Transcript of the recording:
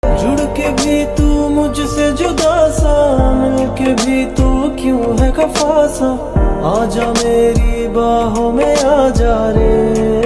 जुड़ के भी तू मुझसे जुदा सा, मिल के भी तू क्यों है खफा सा। आजा मेरी बाहों में आजा रे।